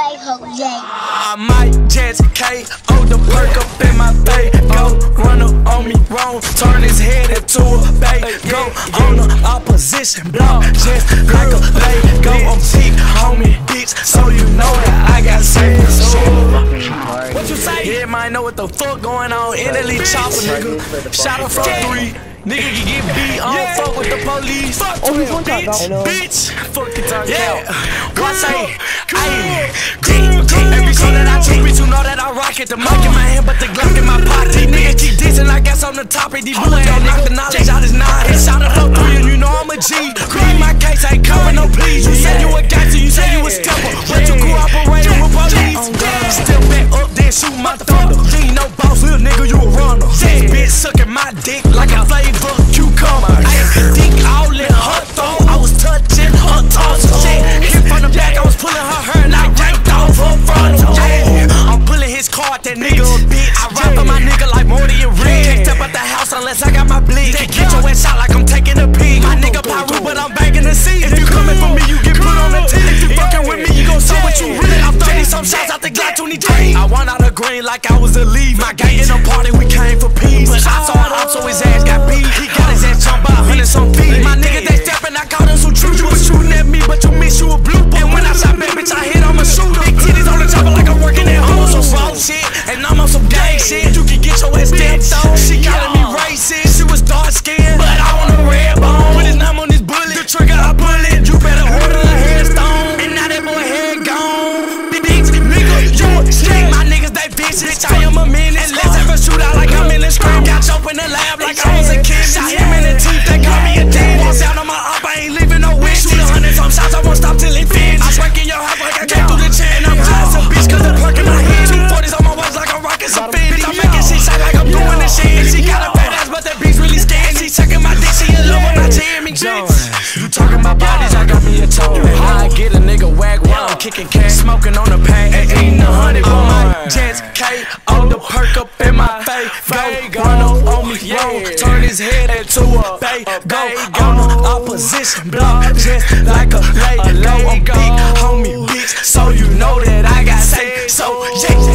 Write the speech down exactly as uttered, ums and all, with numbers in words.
way, Jose. I might just K O the perk up in my bay. Go run up on me wrong, turn his head into a bay. Go on the opposition block, just like a lay. Go on peak, homie, bitch, so you know that I got saved. What you say? Yeah, might know what the fuck going on. Italy chopper, nigga. Shot him from three. Nigga can get beat, I don't yeah. fuck with the police. Fuck oh, twelve, bitch, bitch. Fuck the time, yeah. What say? Ayy, ding, ding. Every song that I take, bitch, you know that I rock it. The mic in my hand, but the Glock in my pocket. These niggas keep dissing, I guess on the top of these bullets. Don't knock the knowledge out his nine. It's shot up three, and you know I'm a G. Read my case, I ain't coming no please. You said you a gangster, you said you a stepper, but you cooperating with police. Still back up, then shoot my thunder. You ain't no boss, little nigga, you a runner. This bitch sucking my dick like a flavor cucumber. I think all in her throat, I was touching her toes. Shit, hit from the back, I was pulling her hair like yanked off her front. Yeah, I'm pulling his car, that nigga a bitch. I rap for my nigga like Morty and Rick. Can't step out the house unless I got my bleed. Can't get your ass out like I'm taking a pee. My nigga Pyru, but I'm banging the seat. If you coming for me, you get put on the team. If you fucking with me, you gon' show what you really. I'm thirty some shots out the Glock twenty-three. I won out of green like I was a lead. My gang in the party, we came for peace. But I saw it up, so his ass got beat. He got his ass jumped by a hundred some feet. My nigga, they steppin', I caught him some truth. You was shooting at me, but you missed, you a blooper. And when I shot back, bitch, I hit, I'm a shooter. Big titties on the chopper like I'm working at home. Some raw shit, and I'm on some gang shit. You can get your ass stepped on. She calling me racist, she was dark skinned, but I want a red bone. Put his name on this bullet, the trigger I pull it. You better order a headstone, and now that boy head gone. Bitch, nigga, you a snake. My niggas, they bitches. I am a menace. Let's have a shootout like I'm in the screen. Got choked in the lab like I was a kid. Shot him in the teeth, they call me a dead. Walk out on my up, I ain't leaving no wish. Shoot a hundred some shots, I won't stop till it finish. I break in your house like I came through the chair, and I'm high as a bitch cause the perk in my head. Two forties on my waist like I'm rocking some fit. Bitch, I'm making shit shine like I'm doing this shit. And she got a fat ass, but that bitch really scared. She sucking my dick, she in love with my jamming bitch. You talking about bodies, I got me a toe. I get a nigga whack while I'm kicking cash, smoking on the pack and eating a hundred. On my jets, K O the perk up in my face. Go run up on me wrong, turn his head into a bay. Go on the opposition block, just like a lay. Go on beat, homie, bitch, so you know that I got saved. So yeah.